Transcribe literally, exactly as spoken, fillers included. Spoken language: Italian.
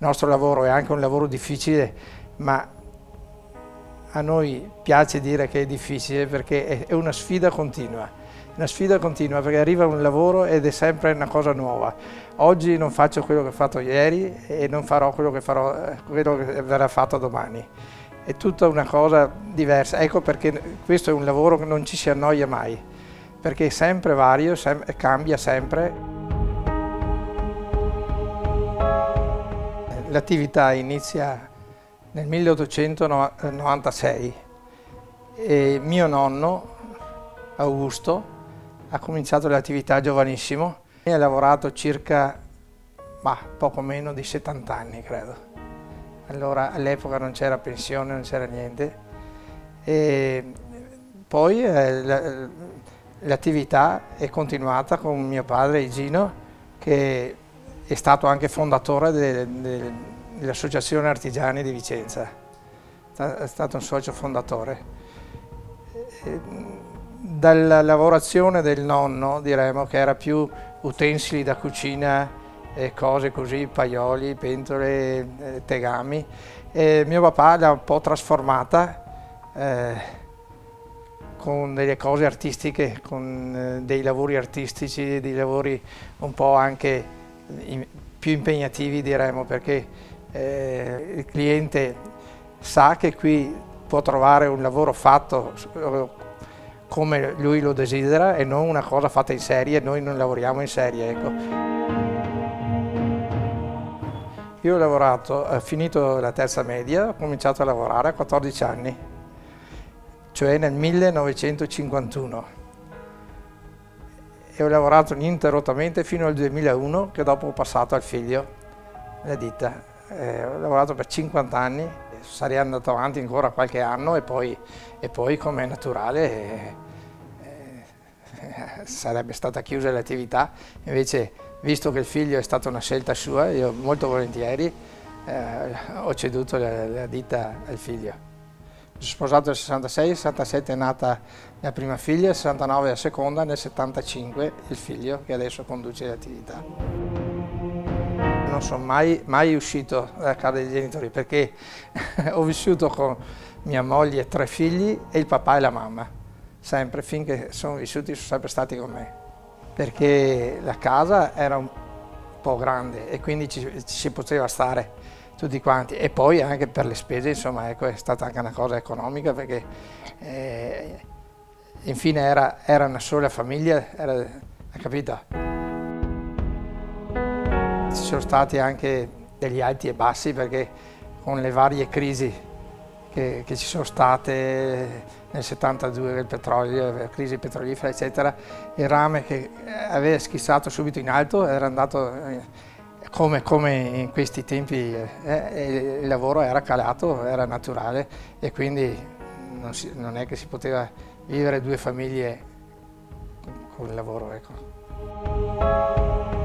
nostro lavoro è anche un lavoro difficile, ma a noi piace dire che è difficile perché è una sfida continua, una sfida continua perché arriva un lavoro ed è sempre una cosa nuova. Oggi non faccio quello che ho fatto ieri e non farò quello che, farò, quello che verrà fatto domani. È tutta una cosa diversa, ecco perché questo è un lavoro che non ci si annoia mai, perché è sempre vario, sem- cambia sempre. L'attività inizia nel milleottocentonovantasei e mio nonno, Augusto, ha cominciato l'attività giovanissimo e ha lavorato circa bah, poco meno di settanta anni, credo. Allora all'epoca non c'era pensione, non c'era niente. E poi eh, l'attività è continuata con mio padre Gino, che è stato anche fondatore de, de, dell'Associazione Artigiani di Vicenza, è stato un socio fondatore. Dalla lavorazione del nonno diremo che era più utensili da cucina e cose così, paioli, pentole, tegami, e mio papà l'ha un po' trasformata eh, con delle cose artistiche, con eh, dei lavori artistici, dei lavori un po' anche in, più impegnativi diremo, perché eh, il cliente sa che qui può trovare un lavoro fatto come lui lo desidera e non una cosa fatta in serie. Noi non lavoriamo in serie, ecco. Io ho lavorato, ho finito la terza media, ho cominciato a lavorare a quattordici anni, cioè nel millenovecentocinquantuno, e ho lavorato ininterrottamente fino al duemilauno, che dopo ho passato al figlio la ditta. Eh, ho lavorato per cinquanta anni, sarei andato avanti ancora qualche anno e poi, e poi come è naturale, eh, eh, sarebbe stata chiusa l'attività. Invece, visto che il figlio è stata una scelta sua, io molto volentieri eh, ho ceduto la, la ditta al figlio. Mi sono sposato nel sessantasei, nel sessantasette è nata la prima figlia, nel sessantanove la seconda, nel settantacinque il figlio che adesso conduce l'attività. Non sono mai, mai uscito dalla casa dei genitori perché ho vissuto con mia moglie e tre figli e il papà e la mamma, sempre, finché sono vissuti sono sempre stati con me, perché la casa era un po' grande e quindi ci, ci si poteva stare tutti quanti, e poi anche per le spese, insomma, ecco, è stata anche una cosa economica perché eh, infine era, era una sola famiglia, era, hai capito? Ci sono stati anche degli alti e bassi perché con le varie crisi che, che ci sono state nel settantadue, il petrolio, la crisi petrolifera eccetera, il rame che aveva schizzato subito in alto era andato eh, come, come in questi tempi, eh, il lavoro era calato, era naturale e quindi non, si, non è che si poteva vivere due famiglie con il lavoro, ecco.